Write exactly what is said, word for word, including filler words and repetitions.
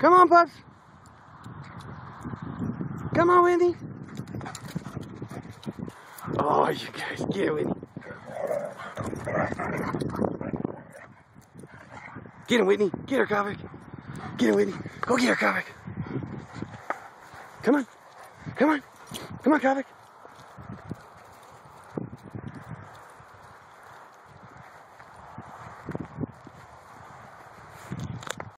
Come on, pups. Come on, Whitney. Oh, you guys, get it, Whitney. Get him, Whitney. Get her, Kavik. Get him, Whitney. Go get her, Kavik. Come on. Come on. Come on, Kavik.